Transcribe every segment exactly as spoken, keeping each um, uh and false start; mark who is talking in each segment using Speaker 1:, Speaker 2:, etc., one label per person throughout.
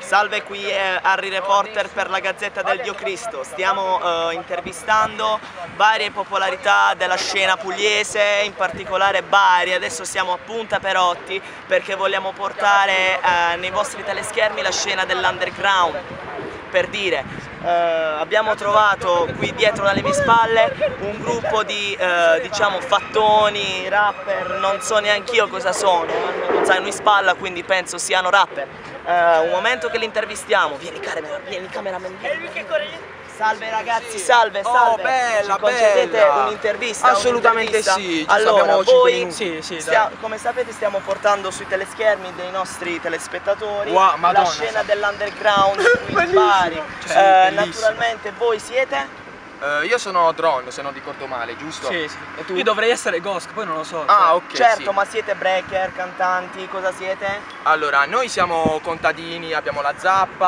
Speaker 1: Salve, qui è Harry Reporter per la Gazzetta del Dio Cristo. Stiamo eh, intervistando varie popolarità della scena pugliese, in particolare Bari. Adesso siamo a Punta Perotti perché vogliamo portare eh, nei vostri teleschermi la scena dell'underground. Per dire, eh, abbiamo trovato qui dietro dalle mie spalle un gruppo di eh, diciamo fattoni, rapper, non so neanche io cosa sono, hanno un zaino in spalla, quindi penso siano rapper. Eh, un momento che li intervistiamo, vieni camera, vieni cameraman, vieni. Salve ragazzi, salve, salve.
Speaker 2: Oh, bella,
Speaker 1: ci concedete
Speaker 2: bella.
Speaker 1: un'intervista?
Speaker 2: Assolutamente
Speaker 1: un'intervista?
Speaker 2: sì, ci
Speaker 1: allora, voi,
Speaker 2: sì, sì,
Speaker 1: stia, come sapete stiamo portando sui teleschermi dei nostri telespettatori
Speaker 2: wow,
Speaker 1: la scena dell'underground qui in Bari.
Speaker 2: Cioè,
Speaker 1: eh, naturalmente voi siete?
Speaker 2: Uh, io sono Drone, se non ricordo male, giusto?
Speaker 3: Sì, sì.
Speaker 2: E tu?
Speaker 3: Io dovrei essere Ghost, poi non lo so.
Speaker 2: Ah, ok.
Speaker 1: Certo,
Speaker 2: sì.
Speaker 1: ma siete breaker, cantanti, cosa siete?
Speaker 2: Allora, noi siamo contadini, abbiamo la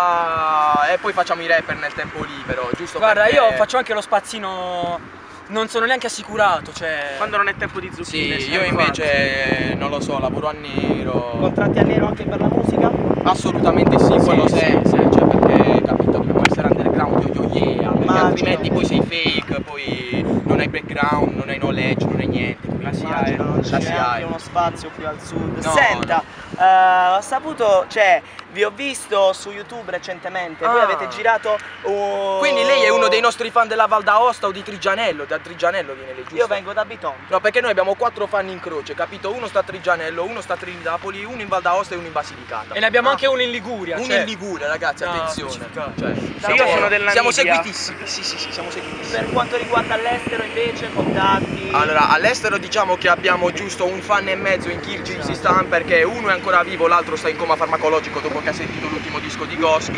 Speaker 2: zappa e poi facciamo i rapper nel tempo libero, giusto?
Speaker 3: Guarda,
Speaker 2: perché...
Speaker 3: io faccio anche lo spazzino, non sono neanche assicurato, cioè...
Speaker 1: Quando non è tempo di zucchine.
Speaker 2: Sì, io invece, non lo so, lavoro a nero.
Speaker 1: Contratti a nero anche per la musica?
Speaker 2: Assolutamente sì,
Speaker 3: Sì,
Speaker 2: quello
Speaker 3: sì,
Speaker 2: sempre, cioè perché, capito, dobbiamo essere underground, yo yo yeah, perché
Speaker 1: Immagino.
Speaker 2: altrimenti poi sei fake, poi non hai background, non hai knowledge, non hai niente.
Speaker 1: La S I A
Speaker 2: Immagino,
Speaker 1: è, non
Speaker 2: la
Speaker 1: c'è
Speaker 2: S I A
Speaker 1: neanche
Speaker 2: è.
Speaker 1: uno spazio qui al sud.
Speaker 2: No,
Speaker 1: Senta,
Speaker 2: no.
Speaker 1: eh, ho saputo, cioè, vi ho visto su YouTube recentemente, voi
Speaker 2: Ah.
Speaker 1: avete girato un...
Speaker 2: Quindi lei è uno dei nostri fan della Val d'Aosta o di Trigianello? Da Trigianello viene lei, giusto?
Speaker 1: Io vengo da Bitonto.
Speaker 2: No, perché noi abbiamo quattro fan in croce, capito? Uno sta a Trigianello, uno sta a Trinidapoli, uno in Val d'Aosta e uno in Basilicata.
Speaker 3: E ne abbiamo
Speaker 2: Ah.
Speaker 3: anche uno in Liguria,
Speaker 2: Uno
Speaker 3: cioè...
Speaker 2: in Liguria, ragazzi,
Speaker 3: No,
Speaker 2: attenzione.
Speaker 3: specificato.
Speaker 2: Cioè,
Speaker 1: Sì, io sono
Speaker 4: della
Speaker 2: siamo
Speaker 4: Namibia.
Speaker 2: seguitissimi, sì, sì, sì, siamo seguitissimi.
Speaker 1: Per quanto riguarda l'estero invece, contatti...
Speaker 2: Allora, all'estero diciamo che abbiamo giusto un fan e mezzo in Kirghizistan perché uno è ancora vivo, l'altro sta in coma farmacologico dopo che ha sentito l'ultimo disco di Gosk.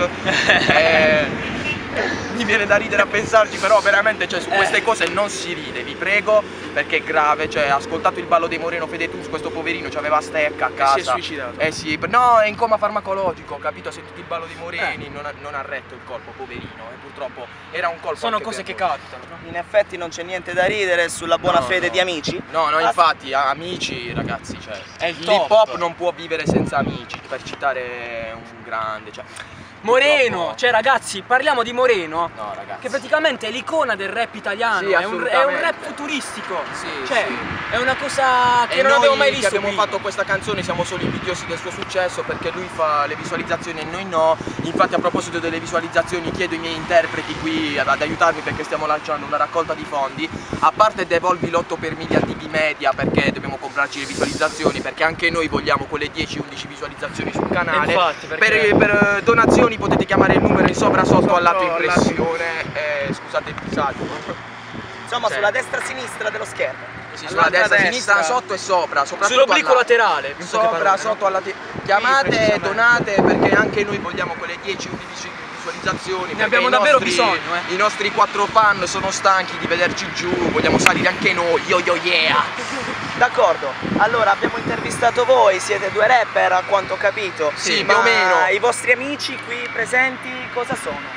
Speaker 2: eh, mi viene da ridere a pensarci, però veramente cioè, su queste cose non si ride, vi prego, perché è grave, cioè ha ascoltato il ballo dei Moreno Fedetus, questo poverino c'aveva stecca a casa.
Speaker 4: si è suicidato.
Speaker 2: Eh sì, no, è in coma farmacologico, capito? Ha sentito il ballo dei Moreni, non, ha, non ha retto il colpo, poverino, e purtroppo era un colpo.
Speaker 3: Sono
Speaker 2: anche
Speaker 3: cose
Speaker 2: per
Speaker 3: che
Speaker 2: lui.
Speaker 3: capitano, no?
Speaker 1: In effetti non c'è niente da ridere sulla buona
Speaker 2: No,
Speaker 1: fede
Speaker 2: no.
Speaker 1: di amici.
Speaker 2: No, no,
Speaker 1: Ah,
Speaker 2: infatti, a- amici, ragazzi, cioè,
Speaker 3: È il
Speaker 2: l'hip
Speaker 3: top.
Speaker 2: hop non può vivere senza amici, per citare un grande, cioè.
Speaker 3: Moreno,
Speaker 2: purtroppo-
Speaker 3: cioè ragazzi, parliamo di Moreno,
Speaker 2: No, ragazzi.
Speaker 3: che praticamente è l'icona del rap italiano,
Speaker 2: Sì,
Speaker 3: è, un, è un
Speaker 2: assolutamente.
Speaker 3: rap futuristico,
Speaker 2: Sì,
Speaker 3: cioè
Speaker 2: sì.
Speaker 3: è una cosa che
Speaker 2: E
Speaker 3: non
Speaker 2: noi
Speaker 3: avevo mai
Speaker 2: che
Speaker 3: visto
Speaker 2: abbiamo
Speaker 3: prima.
Speaker 2: fatto questa canzone siamo solo invidiosi del suo successo perché lui fa le visualizzazioni e noi no. Infatti a proposito delle visualizzazioni chiedo ai miei interpreti qui ad, ad aiutarmi perché stiamo lanciando una raccolta di fondi. A parte devolvi l'otto per mille a T V Media perché dobbiamo comprarci le visualizzazioni, perché anche noi vogliamo quelle dieci undici visualizzazioni sul canale.
Speaker 3: Infatti, perché-
Speaker 2: per, per donazioni potete chiamare il numero in sopra sotto al lato
Speaker 4: Sotto
Speaker 2: impressione. Eh, scusate il disagio.
Speaker 1: Insomma,
Speaker 2: Sì.
Speaker 1: sulla destra-sinistra dello schermo.
Speaker 2: Sì, sulla destra, sinistra, sotto e sopra, soprattutto
Speaker 3: Sull'obliquo
Speaker 2: alla-
Speaker 3: laterale, in poche
Speaker 2: sopra,
Speaker 3: parole, no?
Speaker 2: sotto alla te- chiamate,
Speaker 4: precisamente.
Speaker 2: donate perché anche noi vogliamo quelle dieci undici visualizzazioni. perché
Speaker 3: abbiamo
Speaker 2: i
Speaker 3: davvero
Speaker 2: nostri-
Speaker 3: bisogno, eh.
Speaker 2: I nostri quattro fan sono stanchi di vederci giù, vogliamo salire anche noi, yo yo yeah!
Speaker 1: D'accordo, allora abbiamo intervistato voi, siete due rapper a quanto ho capito.
Speaker 2: Sì,
Speaker 1: ma
Speaker 2: più o meno.
Speaker 1: i vostri amici qui presenti cosa sono?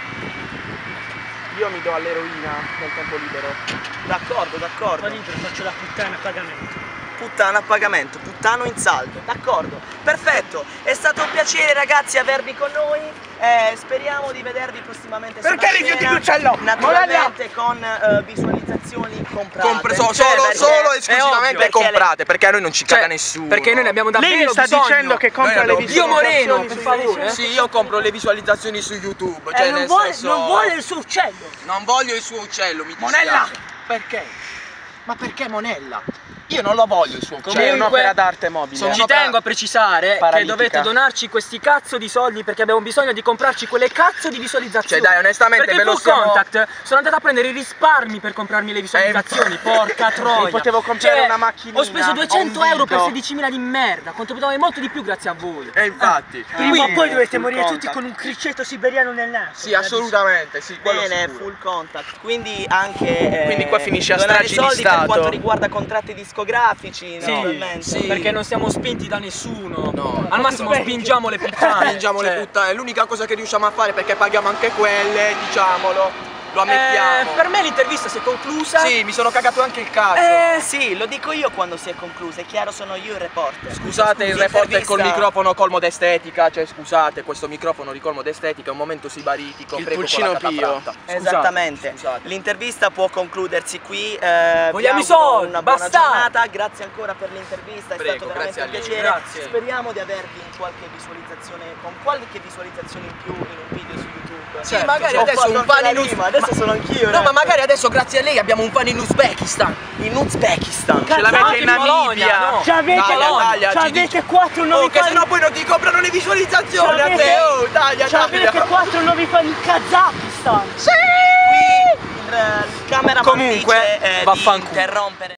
Speaker 4: Io mi do all'eroina nel tempo libero.
Speaker 1: D'accordo, d'accordo.
Speaker 5: faccio la puttana a pagamento.
Speaker 1: Puttana a pagamento, puttano in saldo, d'accordo, perfetto, è stato un piacere ragazzi avervi con noi, eh, speriamo di vedervi prossimamente
Speaker 4: Perché
Speaker 1: sulla
Speaker 4: rifiuti
Speaker 1: scena,
Speaker 4: l'uccello?
Speaker 1: naturalmente con eh, visualizzazioni comprate.
Speaker 2: Compre- so-
Speaker 1: Cioè,
Speaker 2: solo,
Speaker 1: perché-
Speaker 2: solo
Speaker 1: è
Speaker 2: esclusivamente
Speaker 1: ovvio, perché
Speaker 2: comprate, perché a noi non ci
Speaker 3: Cioè,
Speaker 2: caga nessuno.
Speaker 3: perché noi ne abbiamo davvero
Speaker 4: Lei mi sta
Speaker 3: bisogno.
Speaker 4: dicendo che compra
Speaker 2: Noi
Speaker 4: le
Speaker 2: abbiamo-
Speaker 3: Dio
Speaker 4: visualizzazioni
Speaker 3: Moreno, per
Speaker 4: sui
Speaker 3: favore.
Speaker 4: video?
Speaker 2: Sì, io compro le visualizzazioni su YouTube, cioè
Speaker 5: Eh, non,
Speaker 2: nel
Speaker 5: vuole,
Speaker 2: senso...
Speaker 5: non vuole il suo uccello.
Speaker 2: Non voglio il suo uccello, mi dispiace.
Speaker 4: Monella!
Speaker 2: Perché? Ma perché Monella? Io non lo voglio il suo uccello.
Speaker 4: C'è
Speaker 3: Comunque-
Speaker 4: un'opera d'arte mobile.
Speaker 2: Sono
Speaker 3: Ci
Speaker 2: un'opera
Speaker 3: tengo a precisare
Speaker 4: paralitica.
Speaker 3: che dovete donarci questi cazzo di soldi perché abbiamo bisogno di comprarci quelle cazzo di visualizzazioni.
Speaker 2: Cioè, dai, onestamente,
Speaker 3: perché
Speaker 2: ve lo
Speaker 3: full
Speaker 2: stiamo-
Speaker 3: contact sono andato a prendere i risparmi per comprarmi le visualizzazioni, porca troia.
Speaker 4: Mi potevo comprare
Speaker 3: Cioè,
Speaker 4: una macchinina,
Speaker 3: ho speso duecento
Speaker 4: ho un
Speaker 3: euro per
Speaker 4: dito.
Speaker 3: sedicimila di merda, quanto potevo avere molto di più grazie a voi.
Speaker 2: E infatti.
Speaker 5: Prima o poi dovete
Speaker 4: full
Speaker 5: morire
Speaker 4: contact.
Speaker 5: tutti con un criceto siberiano nel naso.
Speaker 2: Sì, assolutamente, sì, quello
Speaker 1: Bene,
Speaker 2: sicuro.
Speaker 1: full contact, quindi anche eh,
Speaker 4: Quindi qua finisce a
Speaker 1: donare
Speaker 4: stragi di
Speaker 1: soldi per
Speaker 4: Stato.
Speaker 1: quanto riguarda contratti discografici,
Speaker 3: Sì,
Speaker 1: naturalmente.
Speaker 2: sì.
Speaker 3: perché non siamo spinti da nessuno.
Speaker 2: No.
Speaker 3: Al massimo spingiamo le puttane.
Speaker 2: Spingiamo
Speaker 3: cioè,
Speaker 2: le puttane, è l'unica cosa che riusciamo a fare perché paghiamo anche quelle, diciamolo. lo ammettiamo.
Speaker 3: Eh, per me l'intervista si è conclusa.
Speaker 2: Sì, mi sono cagato anche il cazzo.
Speaker 1: Eh sì, lo dico io quando si è conclusa, è chiaro, sono io il reporter.
Speaker 2: Scusate, il
Speaker 1: Scusi,
Speaker 2: reporter col
Speaker 1: intervista-
Speaker 2: microfono colmo d'estetica, cioè scusate, questo microfono di colmo d'estetica è un momento sibaritico,
Speaker 4: Il
Speaker 2: prego
Speaker 4: pulcino
Speaker 2: con la
Speaker 4: pio.
Speaker 2: catafratta. Scusate,
Speaker 1: Esattamente,
Speaker 2: scusate.
Speaker 1: l'intervista può concludersi qui. Eh,
Speaker 3: Vogliamo
Speaker 1: vi
Speaker 3: i
Speaker 1: auguro
Speaker 3: soldi,
Speaker 1: una buona
Speaker 3: bastardi.
Speaker 1: giornata, grazie ancora per l'intervista, è
Speaker 2: Prego,
Speaker 1: stato veramente
Speaker 2: grazie
Speaker 1: un
Speaker 2: a lei.
Speaker 1: piacere.
Speaker 3: Grazie.
Speaker 1: Speriamo di avervi in qualche visualizzazione, con qualche visualizzazione in più in un video su YouTube.
Speaker 2: Sì, magari
Speaker 1: Ho
Speaker 2: adesso
Speaker 1: fatto
Speaker 2: un
Speaker 1: anche
Speaker 2: fan
Speaker 1: la
Speaker 2: in Uz-
Speaker 1: rima, adesso sono anch'io.
Speaker 2: No,
Speaker 1: eh.
Speaker 2: ma magari adesso grazie a lei abbiamo un fan in Uzbekistan.
Speaker 1: in Uzbekistan.
Speaker 4: Ce l'avete in Namibia.
Speaker 3: no.
Speaker 5: C'avete,
Speaker 2: Taglia, taglia, ci
Speaker 5: c'avete quattro
Speaker 2: Oh,
Speaker 5: nuovi
Speaker 2: che
Speaker 5: fan.
Speaker 2: sennò poi non ti comprano le visualizzazioni a
Speaker 5: C'avete-
Speaker 2: te, oh, taglia,
Speaker 5: C'avete
Speaker 2: taglia.
Speaker 5: quattro nuovi fan in Kazakistan.
Speaker 1: Qui il, il cameraman
Speaker 2: Comunque,
Speaker 1: dice eh, di
Speaker 2: vaffanculo.
Speaker 1: interrompere.